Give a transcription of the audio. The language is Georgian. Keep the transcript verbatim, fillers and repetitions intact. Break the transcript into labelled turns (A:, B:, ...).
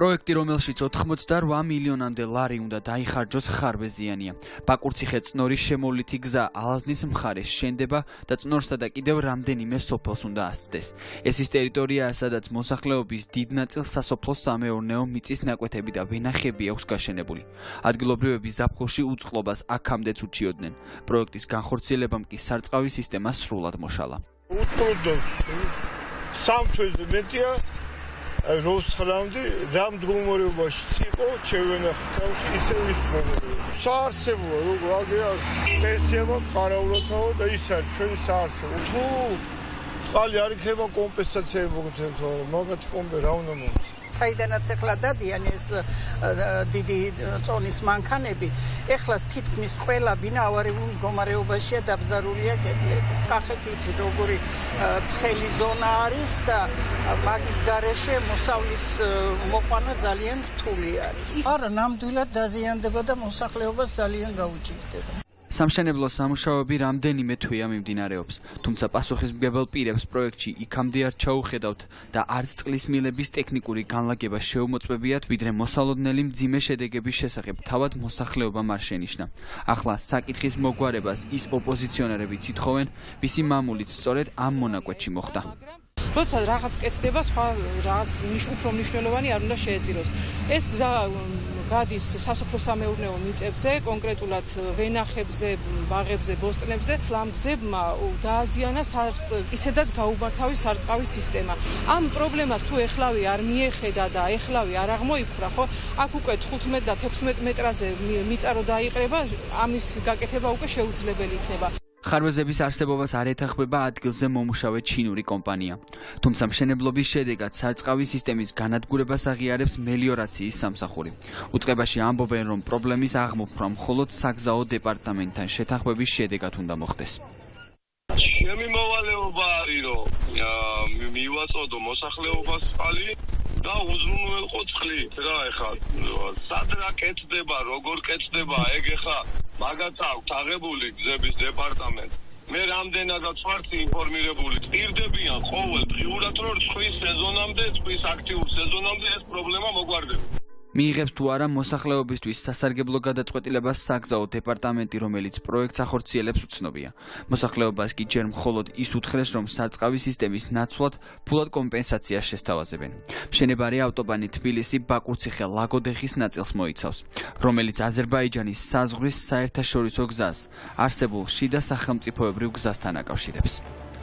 A: პროექტი, რომელშიც ოთხმოცდაორ მილიონამდე ლარი უნდა დაიხარჯოს ხარბეზიანია. ბაკურციხე წნორის შემოვლითი გზა ალაზნის მხარეს შენდება და წნორსა და კიდევ რამდენიმე სოფელს უნდა ასწდეს. ეს ის ტერიტორიაა, სადაც მოსახლეობის დიდ ნაწილს სასოფლო სამეურნეო მიწის ნაკვეთები და ვენახები აქვს გაშენებული. ადგილობრივები ზაფხულში უწყლობას აქამდეც უჩიოდნენ. პროექტის განხორციელებამ კი სარწყავი სისტემა სრულად მოშალა.
B: სამ თვეზე მეტია როსხლამდე რამ მდგომარეობაში იყო ჩევენახი თავში ისე ის მდგომარეობა საარსებოა როგორ აგია პენსიამა ხარავლათაო და ის არის ჩვენი საარსებო თუ წყალი არ იქნება კომპენსაცია მოგცემთ მაგათი კომპე რა უნდა მომცე
C: საიდანაც ეხლა დადიან ეს დიდი წონის მანქანები ეხლას თითქმის ყველა ბინავარებულ მდგომარეობაშია დაბზარულია კედლები კახეთი იცით როგორი ცხელი ზონა არის და მაგის გარეშე მოსავლის მოყვანა ძალიან რთული არის არა ნამდვილად დაზიანდება და მოსახლეობას ძალიან გაუჭირდება
A: სამშენებლო სამუშაოები რამდენიმე თვეა მიმდინარეობს, თუმცა პასუხისმგებელ პირებს პროექტში იქამდე არ ჩაუხედავთ და არც წყლის მილების ტექნიკური განლაგება შეუმოწმებიათ, ვიდრე მოსალოდნელი მძიმე შედეგების შესახებ თავად მოსახლეობამ არ შენიშნა. ახლა საკითხის მოგვარებას ის ოპოზიციონერებიც ითხოვენ, ვისი მამულით სწორედ ამ მონაკვეთში მოხდა.
D: როცა რაღაც კეთდება, სხვა რაღაც უფრო მნიშვნელოვანი არ უნდა შეეწიროს. ეს გზა გადის სასოფლო სამეურნეო მიწებზე, კონკრეტულად ვენახებზე, ბაღებზე, ბოსტნებზე. ამ გზებმა დააზიანა ისედაც გაუბართავი სარწყავი სისტემა. ამ პრობლემას თუ ეხლავი არ მიეხედა და ეხლავი არ აღმოიფხვრა, ხო? აქ უკვე თხუთმეტ და თექვსმეტ მეტრაზე მიწარო დაიყრება, ამის გაკეთება უკვე შეუძლებელი იქნება.
A: ხარვეზების არსებობას არ ეთანხმება ადგილზე მომუშავე ჩინური კომპანია. თუმცა მშენებლობის შედეგად სარწყავი სისტემის განადგურებას აღიარებს მელიორაციის სამსახური. უწყებაში ამბობენ, რომ პრობლემის აღმოფხვრა მხოლოდ საგზაო დეპარტამენტთან შეთანხმების შედეგად უნდა მოხდეს.
B: ჩემი მოვალეობა არის, რომ მივაწოდო მოსახლეობას წყალი და უზრუნველყო წყლით რა ეხლა სად რა კეთდება, როგორ კეთდება, ეგ ეხლა მაგაც აქვს აღებული გზების დეპარტამენტი. მე რამდენადაც ვარ ინფორმირებული, ტირდებიან ყოველ დღიურად, რომ წყლის სეზონამდე, წყლის აქტიურ სეზონამდე ეს პრობლემა მოგვარდება.
A: მიიღებს თუ არა მოსახლეობისთვის სასარგებლო გადაწყვეტილებას საგზაო დეპარტამენტი, რომელიც პროექტს ახორციელებს, უცნობია. მოსახლეობას კი ჯერ მხოლოდ ის უთხრეს, რომ სარწყავი სისტემის ნაცვლად ფულად კომპენსაციას შესთავაზებენ. მშენებარე ავტობანი თბილისი-ბაკურციხე ლაგოდეხის ნაწილს მოიცავს, რომელიც აზერბაიჯანის საზღვრის საერთაშორისო გზას, არსებულ შიდა სახელმწიფოებრივ გზასთან აკავშირებს.